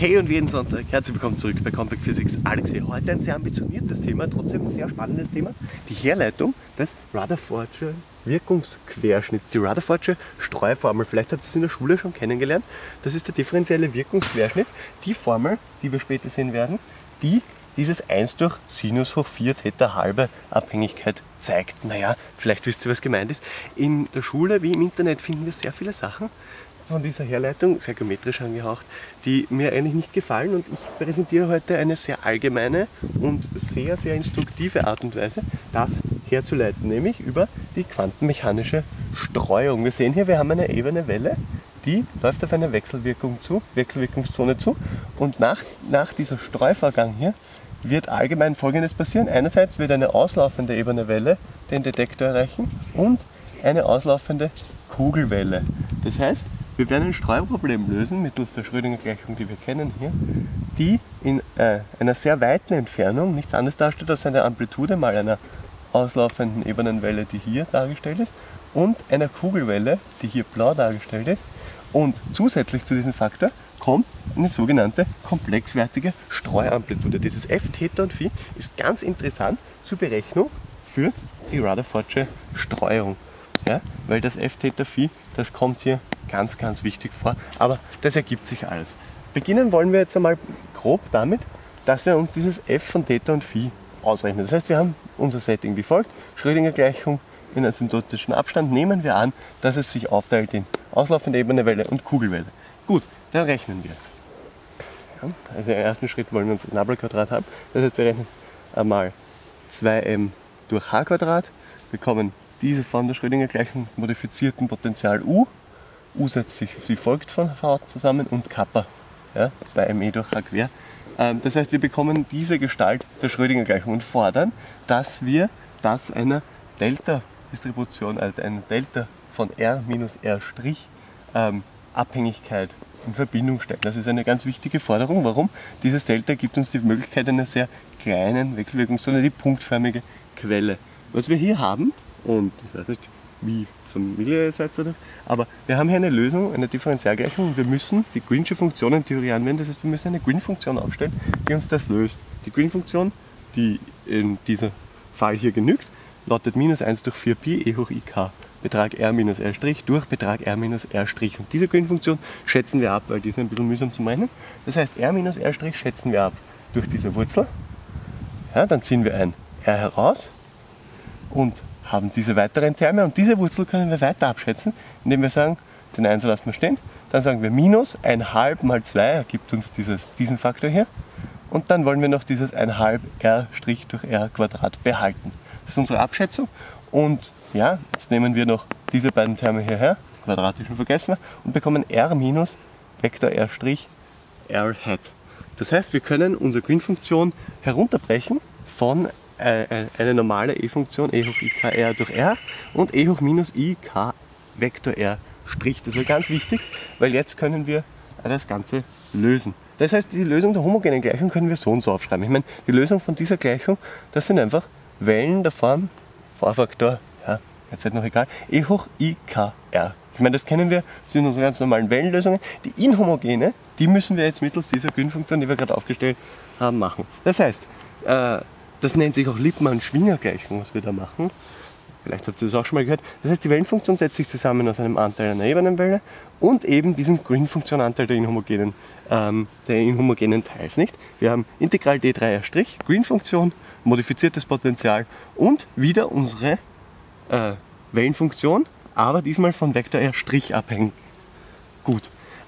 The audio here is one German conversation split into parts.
Hey und jeden Sonntag, herzlich willkommen zurück bei Compact Physics. Alex hier. Heute ein sehr ambitioniertes Thema, trotzdem ein sehr spannendes Thema. Die Herleitung des Rutherfordsche Wirkungsquerschnitts, die Rutherfordsche Streuformel. Vielleicht habt ihr es in der Schule schon kennengelernt. Das ist der differenzielle Wirkungsquerschnitt. Die Formel, die wir später sehen werden, die dieses 1 durch Sinus hoch 4 Theta halbe Abhängigkeit zeigt. Naja, vielleicht wisst ihr, was gemeint ist. In der Schule wie im Internet finden wir sehr viele Sachen von dieser Herleitung, sehr geometrisch angehaucht, die mir eigentlich nicht gefallen, und ich präsentiere heute eine sehr allgemeine und sehr, sehr instruktive Art und Weise, das herzuleiten, nämlich über die quantenmechanische Streuung. Wir sehen hier, wir haben eine ebene Welle, die läuft auf eine Wechselwirkungszone zu, und nach dieser Streuvorgang hier wird allgemein Folgendes passieren. Einerseits wird eine auslaufende ebene Welle den Detektor erreichen und eine auslaufende Kugelwelle. Das heißt, wir werden ein Streuproblem lösen mittels der Schrödinger-Gleichung, die wir kennen hier, die in einer sehr weiten Entfernung nichts anderes darstellt als eine Amplitude mal einer auslaufenden ebenen Welle, die hier dargestellt ist, und einer Kugelwelle, die hier blau dargestellt ist. Und zusätzlich zu diesem Faktor kommt eine sogenannte komplexwertige Streuamplitude. Dieses F, Theta und Phi ist ganz interessant zur Berechnung für die Rutherfordsche Streuung. Ja, weil das F, Theta, Phi, das kommt hier ganz, ganz wichtig vor, aber das ergibt sich alles. Beginnen wollen wir jetzt einmal grob damit, dass wir uns dieses F von Theta und Phi ausrechnen. Das heißt, wir haben unser Setting wie folgt: Schrödinger-Gleichung in asymptotischen Abstand. Nehmen wir an, dass es sich aufteilt in auslaufende ebene Welle und Kugelwelle. Gut, dann rechnen wir. Ja, also im ersten Schritt wollen wir uns ein Nabelquadrat haben. Das heißt, wir rechnen einmal 2m durch h Quadrat, bekommen diese von der Schrödinger-Gleichung modifizierten Potential U. U setzt sich wie folgt von V zusammen und Kappa, ja, 2me durch h quer. Das heißt, wir bekommen diese Gestalt der Schrödinger-Gleichung und fordern, dass wir das einer Delta-Distribution, also einer Delta von R minus R' Abhängigkeit in Verbindung stellen. Das ist eine ganz wichtige Forderung. Warum? Dieses Delta gibt uns die Möglichkeit einer sehr kleinen Wechselwirkungszone, die punktförmige Quelle. Was wir hier haben, und ich weiß nicht, wie familiär ihr seid, aber wir haben hier eine Lösung, eine Differentialgleichung, und wir müssen die Green'sche Funktion in Theorie anwenden. Das heißt, wir müssen eine Green-Funktion aufstellen, die uns das löst. Die Green-Funktion, die in diesem Fall hier genügt, lautet minus 1 durch 4pi e hoch ik Betrag r minus r' durch Betrag r minus r'. Und diese Green-Funktion schätzen wir ab, weil die ist ein bisschen mühsam zu meinen. Das heißt, r minus r' schätzen wir ab durch diese Wurzel. Ja, dann ziehen wir ein r heraus und haben diese weiteren Terme, und diese Wurzel können wir weiter abschätzen, indem wir sagen, den 1 lassen wir stehen, dann sagen wir minus 1,5 mal 2 ergibt uns diesen Faktor hier, und dann wollen wir noch dieses 1,5 r' durch r Quadrat behalten. Das ist unsere Abschätzung, und ja, jetzt nehmen wir noch diese beiden Terme hierher, quadratischen vergessen wir, und bekommen r minus Vektor r' r hat. Das heißt, wir können unsere Green-Funktion herunterbrechen von eine normale e-Funktion e hoch ik r durch r und e hoch minus ik Vektor r'. Das ist ganz wichtig, weil jetzt können wir das Ganze lösen. Das heißt, die Lösung der homogenen Gleichung können wir so und so aufschreiben. Ich meine, die Lösung von dieser Gleichung, das sind einfach Wellen der Form Vorfaktor, ja, jetzt halt noch egal, e hoch ik r. Ich meine, das kennen wir, das sind unsere ganz normalen Wellenlösungen. Die inhomogene, die müssen wir jetzt mittels dieser Grün-Funktion, die wir gerade aufgestellt haben, machen. Das heißt, das nennt sich auch Lippmann-Schwinger-Gleichung, was wir da machen. Vielleicht habt ihr das auch schon mal gehört. Das heißt, die Wellenfunktion setzt sich zusammen aus einem Anteil einer ebenen Welle und eben diesem Green-Funktion-Anteil der inhomogenen Teils. Nicht? Wir haben Integral d3r', Green-Funktion, modifiziertes Potential und wieder unsere Wellenfunktion, aber diesmal von Vektor r' abhängig. Gut.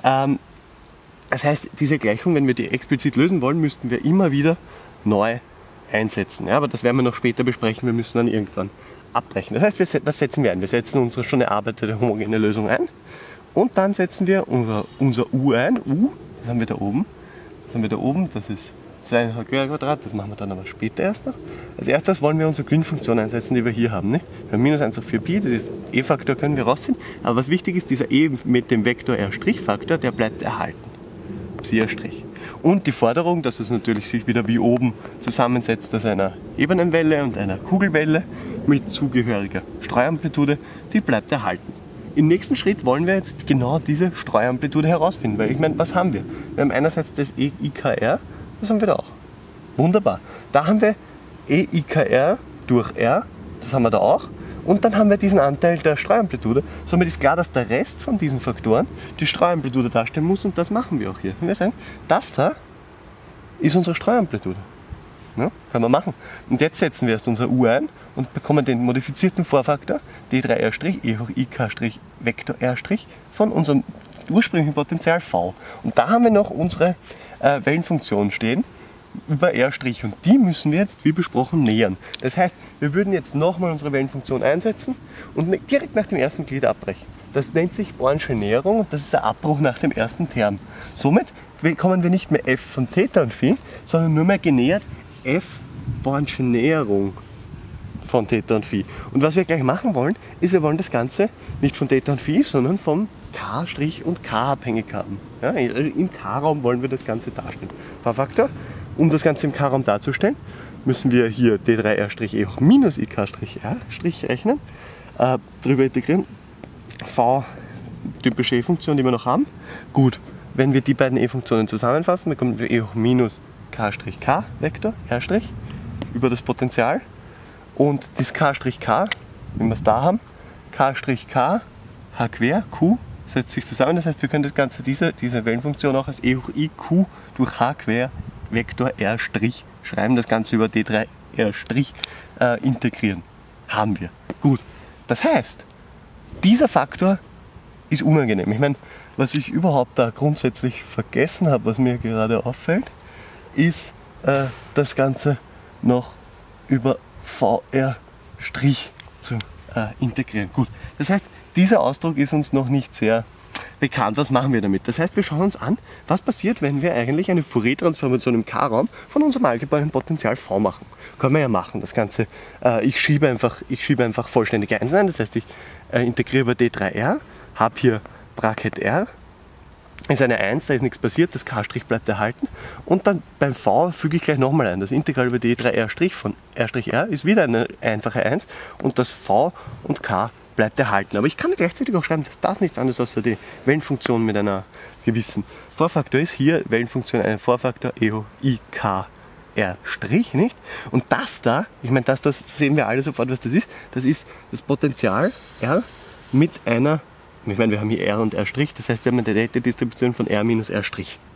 Das heißt, diese Gleichung, wenn wir die explizit lösen wollen, müssten wir immer wieder neu einsetzen. Ja, aber das werden wir noch später besprechen, wir müssen dann irgendwann abbrechen. Das heißt, was setzen wir ein? Wir setzen unsere schon erarbeitete homogene Lösung ein, und dann setzen wir unser U ein. U, das haben wir da oben. Das ist 2 Quadrat, das machen wir dann aber später erst noch. Als erstes wollen wir unsere Green-Funktion einsetzen, die wir hier haben. Nicht? Wir haben minus 1 auf 4pi, das e-Faktor können wir rausziehen, aber was wichtig ist, dieser e mit dem Vektor r'-Faktor, der bleibt erhalten. Psi-r'. Und die Forderung, dass es natürlich sich wieder wie oben zusammensetzt aus einer ebenen Welle und einer Kugelwelle mit zugehöriger Streuamplitude, die bleibt erhalten. im nächsten Schritt wollen wir jetzt genau diese Streuamplitude herausfinden, weil ich meine, was haben wir? Wir haben einerseits das EIKR, das haben wir da auch. Wunderbar. Da haben wir EIKR durch R, das haben wir da auch. Und dann haben wir diesen Anteil der Streuamplitude. Somit ist klar, dass der Rest von diesen Faktoren die Streuamplitude darstellen muss und das machen wir auch hier. Und wir sagen, das da ist unsere Streuamplitude. Ja, kann man machen. Und jetzt setzen wir erst unser U ein und bekommen den modifizierten Vorfaktor D3R' E hoch IK' Vektor R' von unserem ursprünglichen Potential V. Und da haben wir noch unsere Wellenfunktion stehen über R', und die müssen wir jetzt, wie besprochen, nähern. Das heißt, wir würden jetzt nochmal unsere Wellenfunktion einsetzen und direkt nach dem ersten Glied abbrechen. Das nennt sich Born'sche Näherung und das ist der Abbruch nach dem ersten Term. Somit bekommen wir nicht mehr f von Theta und Phi, sondern nur mehr genähert f Born'sche Näherung von Theta und Phi. Und was wir gleich machen wollen, ist, wir wollen das Ganze nicht von Theta und Phi, sondern vom K' und K abhängig haben. Ja, im K-Raum wollen wir das Ganze darstellen. Vorfaktor. Um das Ganze im K-Raum darzustellen, müssen wir hier D3R' E hoch minus IK' R' rechnen, drüber integrieren. V, typische E-Funktion, die wir noch haben. Gut, wenn wir die beiden E-Funktionen zusammenfassen, bekommen wir E hoch minus K' Vektor R' über das Potential. Und das K', wenn wir es da haben, K' H quer, Q, setzt sich zusammen. Das heißt, wir können das Ganze, diese Wellenfunktion auch als E hoch IQ durch H quer Vektor R' schreiben, das Ganze über D3R' integrieren. Haben wir. Gut. Das heißt, dieser Faktor ist unangenehm. Ich meine, was ich überhaupt da grundsätzlich vergessen habe, was mir gerade auffällt, ist das Ganze noch über VR' zu integrieren. Gut. Das heißt, dieser Ausdruck ist uns noch nicht sehr bekannt. Was machen wir damit? Das heißt, wir schauen uns an, was passiert, wenn wir eigentlich eine Fourier-Transformation im K-Raum von unserem allgemeinen Potential V machen. Können wir ja machen. Das Ganze, ich schiebe einfach vollständige Einsen ein. Das heißt, ich integriere über D3R, habe hier Bracket R, ist eine 1, da ist nichts passiert, das K' bleibt erhalten. Und dann beim V füge ich gleich nochmal ein. Das Integral über D3R' von R' ist wieder eine einfache 1 und das V und K bleibt erhalten. Aber ich kann gleichzeitig auch schreiben, dass das nichts anderes als die Wellenfunktion mit einer gewissen Vorfaktor ist. Hier Wellenfunktion ein Vorfaktor E hoch IK R', nicht? Und das da, ich meine, das sehen wir alle sofort, was das ist. Das ist das Potential R mit einer, ich meine, wir haben hier R und R', das heißt, wir haben eine Delta-Distribution von R minus R'.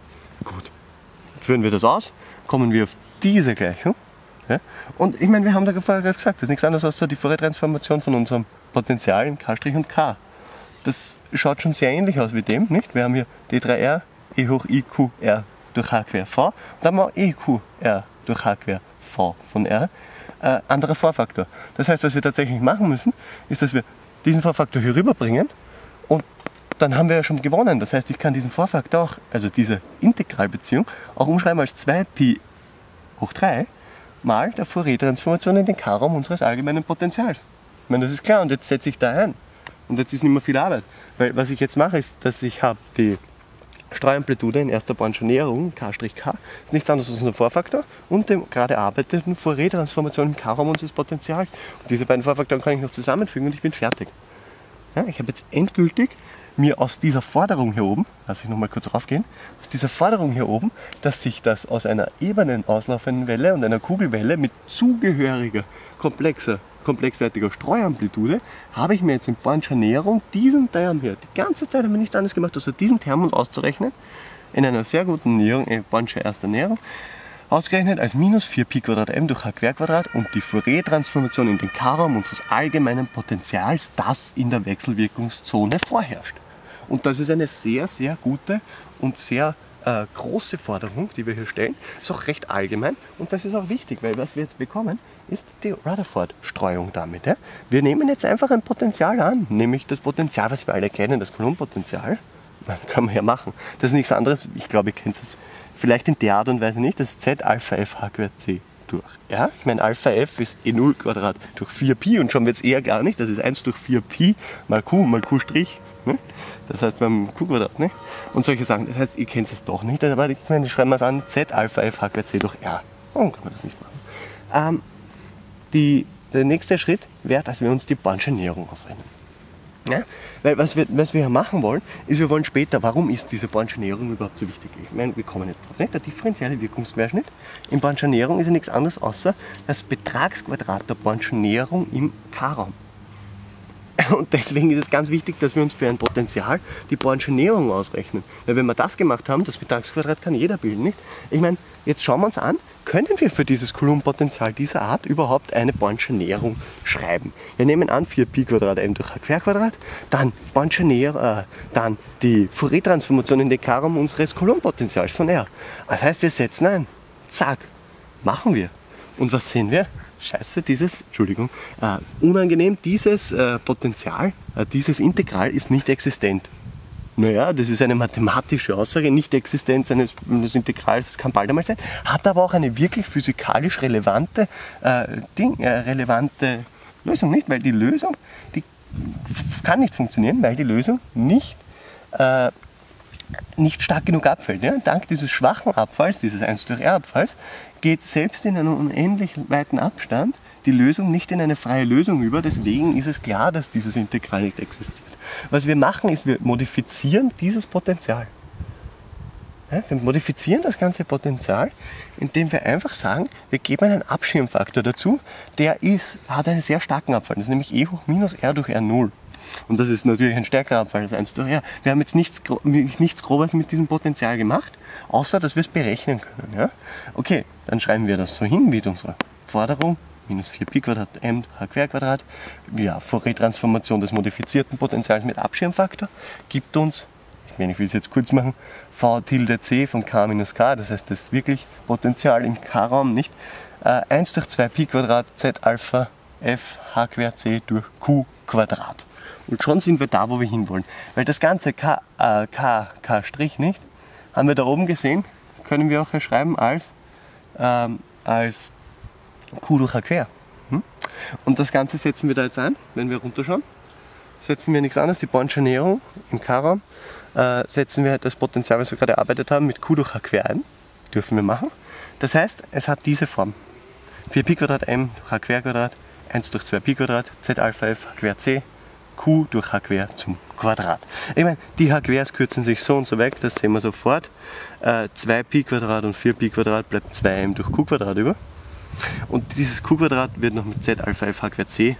Gut. Führen wir das aus, kommen wir auf diese Gleichung. Ja? Und ich meine, wir haben da vorher gesagt, das ist nichts anderes als die Fourier-Transformation von unserem Potential in K' und K. Das schaut schon sehr ähnlich aus wie dem, nicht? Wir haben hier D3R E hoch IQR durch H quer V und dann haben wir auch EQR durch H quer V von R. Anderer Vorfaktor. Das heißt, was wir tatsächlich machen müssen, ist, dass wir diesen Vorfaktor hier rüberbringen und dann haben wir ja schon gewonnen. Das heißt, ich kann diesen Vorfaktor auch, also diese Integralbeziehung, auch umschreiben als 2π hoch 3 mal der Fourier-Transformation in den K-Raum unseres allgemeinen Potentials. Ich meine, das ist klar, und jetzt setze ich da ein. Und jetzt ist nicht mehr viel Arbeit. Weil was ich jetzt mache, ist, dass ich habe die Streuamplitude in erster Born'scher Näherung, K', ist nichts anderes als ein Vorfaktor und dem gerade arbeiteten Fourier-Transformation im K-Raum unseres Potentials. Und diese beiden Vorfaktoren kann ich noch zusammenfügen und ich bin fertig. Ja, ich habe jetzt endgültig mir aus dieser Forderung hier oben, lass ich nochmal kurz raufgehen, aus dieser Forderung hier oben, dass sich das aus einer ebenen auslaufenden Welle und einer Kugelwelle mit zugehöriger komplexwertiger Streuamplitude, habe ich mir jetzt in Born'scher Näherung diesen Term hier, die ganze Zeit haben wir nichts anderes gemacht, außer diesen Term uns auszurechnen, in einer sehr guten Näherung, Born'sche erster Näherung, ausgerechnet als minus 4π² m durch h² und die Fourier-Transformation in den K-Raum unseres allgemeinen Potentials, das in der Wechselwirkungszone vorherrscht. Und das ist eine sehr, sehr gute und sehr große Forderung, die wir hier stellen. Ist auch recht allgemein und das ist auch wichtig, weil was wir jetzt bekommen, ist die Rutherford-Streuung damit. Ja? Wir nehmen jetzt einfach ein Potential an, nämlich das Potential, was wir alle kennen, das Coulomb-Potential. Kann man ja machen. Das ist nichts anderes, ich glaube, ihr kennt es vielleicht in der Art und Weise nicht, das ist Z Alpha F H²C durch. Ja? Ich meine, Alpha F ist E0² durch 4π und schon wird es eher gar nicht, das ist 1 durch 4π mal Q Strich. Ne? Das heißt beim Q², ne? Und solche Sachen. Das heißt, ihr kennt es doch nicht, aber ich meine, schreiben wir es an, Z Alpha F H²C durch R. Warum kann man das nicht machen? Der nächste Schritt wäre, dass wir uns die Born'sche Näherung ausrechnen. Ja? Weil was wir machen wollen, ist, wir wollen später, warum ist diese Born'sche Näherung überhaupt so wichtig? Ich meine, wir kommen jetzt drauf, nicht? Der differenzielle Wirkungsquerschnitt in Born'scher Näherung ist ja nichts anderes außer das Betragsquadrat der Born'schen Näherung im K-Raum. Und deswegen ist es ganz wichtig, dass wir uns für ein Potential die Born'sche Näherung ausrechnen. Weil wenn wir das gemacht haben, das Betragsquadrat kann jeder bilden, nicht? Ich meine, jetzt schauen wir uns an, können wir für dieses Coulomb-Potential dieser Art überhaupt eine Born'sche Näherung schreiben? Wir nehmen an 4π² m durch h², dann Born'sche Näherung, dann die Fourier-Transformation in den K-Raum unseres Coulomb-Potentials von R. Das heißt, wir setzen ein. Zack, machen wir. Und was sehen wir? Scheiße, unangenehm, dieses Potential, dieses Integral ist nicht existent. Naja, das ist eine mathematische Aussage, Nicht-Existenz eines Integrals, das kann bald einmal sein, hat aber auch eine wirklich physikalisch relevante, relevante Lösung, nicht? Weil die Lösung, die kann nicht funktionieren, weil die Lösung nicht stark genug abfällt. Ja? Dank dieses schwachen Abfalls, dieses 1/r-Abfalls, geht selbst in einem unendlich weiten Abstand die Lösung nicht in eine freie Lösung über. Deswegen ist es klar, dass dieses Integral nicht existiert. Was wir machen, ist, wir modifizieren dieses Potential. Ja, wir modifizieren das ganze Potential, indem wir einfach sagen, wir geben einen Abschirmfaktor dazu, der hat einen sehr starken Abfall. Das ist nämlich e hoch minus r durch r0. Und das ist natürlich ein stärkerer Abfall als 1/r. Wir haben jetzt nichts Grobes mit diesem Potential gemacht, außer dass wir es berechnen können. Ja? Okay, dann schreiben wir das so hin, wie unsere Forderung, minus 4π² m h², ja, Fourier-Transformation des modifizierten Potentials mit Abschirmfaktor, gibt uns, ich will es jetzt kurz machen, v tilde c von k minus k, das heißt das wirklich Potential im K-Raum, nicht 1 durch 2π² z Alpha f h² durch q². Und schon sind wir da, wo wir hinwollen. Weil das ganze K' nicht, haben wir da oben gesehen, können wir auch schreiben als Q durch H². Und das Ganze setzen wir da jetzt ein, wenn wir runterschauen. Setzen wir nichts anderes, die Born'sche Näherung im K-Raum, setzen wir das Potential, was wir gerade erarbeitet haben, mit Q durch H² ein. Dürfen wir machen. Das heißt, es hat diese Form. 4π² m h², 1 durch 2π² z Alpha f h²c, Q durch h² zum Quadrat. Ich meine, die h² kürzen sich so und so weg, das sehen wir sofort. 2π² und 4π² bleibt 2m durch q² über. Und dieses q² wird noch mit z Alpha f h²c,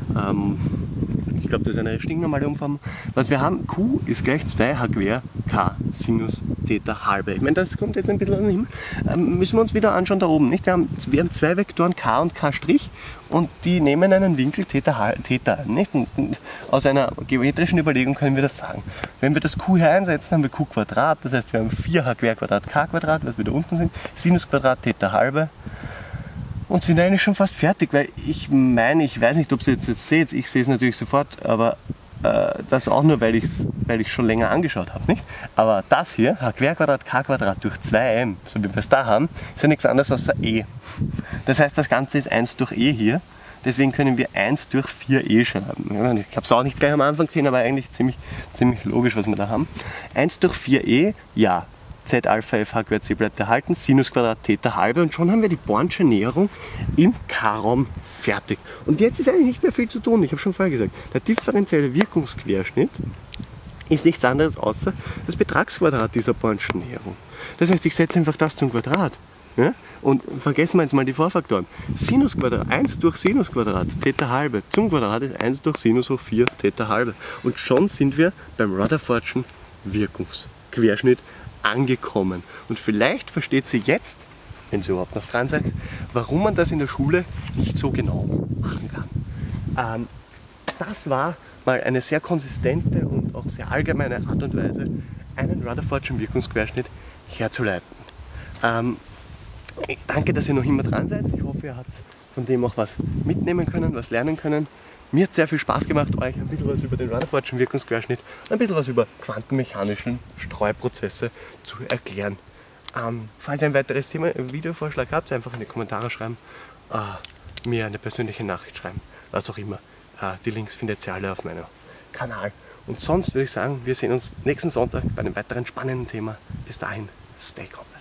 ich glaube, das ist eine stinknormale Umformung. Was wir haben, q ist gleich 2h² k Sinus Theta halbe. Ich meine, das kommt jetzt ein bisschen aus dem Himmel. Müssen wir uns wieder anschauen da oben. Nicht? Wir haben zwei Vektoren k und k' und die nehmen einen Winkel Theta an. Nicht? Und aus einer geometrischen Überlegung können wir das sagen. Wenn wir das q hier einsetzen, haben wir q², das heißt, wir haben 4h² k², was wir da unten sind, Sinusquadrat Theta halbe. Und sind eigentlich schon fast fertig, weil ich meine, ich weiß nicht, ob ihr jetzt seht, ich sehe es natürlich sofort, aber das auch nur, weil ich schon länger angeschaut habe, nicht? Aber das hier, h² k² durch 2m, so wie wir es da haben, ist ja nichts anderes als e. Das heißt, das Ganze ist 1 durch e hier, deswegen können wir 1 durch 4e schreiben. Ich habe es auch nicht gleich am Anfang gesehen, aber eigentlich ziemlich logisch, was wir da haben. 1 durch 4e, ja. Z Alpha f h²c bleibt erhalten, Sinusquadrat Theta halbe und schon haben wir die Born'sche Näherung im K-Raum fertig. Und jetzt ist eigentlich nicht mehr viel zu tun, ich habe schon vorher gesagt, der differenzielle Wirkungsquerschnitt ist nichts anderes außer das Betragsquadrat dieser Born'schen Näherung. Das heißt, ich setze einfach das zum Quadrat. Ja? Und vergessen wir jetzt mal die Vorfaktoren. Sinusquadrat, 1 durch Sinusquadrat Theta halbe zum Quadrat ist 1 durch Sinus hoch 4 Theta halbe. Und schon sind wir beim Rutherfordschen Wirkungsquerschnitt angekommen. Und vielleicht versteht sie jetzt, wenn sie überhaupt noch dran seid, warum man das in der Schule nicht so genau machen kann. Das war mal eine sehr konsistente und auch sehr allgemeine Art und Weise, einen Rutherfordschen Wirkungsquerschnitt herzuleiten. Danke, dass ihr noch immer dran seid. Ich hoffe, ihr habt von dem auch was mitnehmen können, was lernen können. Mir hat sehr viel Spaß gemacht, euch ein bisschen was über den Rutherfordschen Wirkungsquerschnitt, ein bisschen was über quantenmechanischen Streuprozesse zu erklären. Falls ihr ein weiteres Thema, Videovorschlag habt, einfach in die Kommentare schreiben, mir eine persönliche Nachricht schreiben, was auch immer. Die Links findet ihr alle auf meinem Kanal. Und sonst würde ich sagen, wir sehen uns nächsten Sonntag bei einem weiteren spannenden Thema. Bis dahin, stay calm.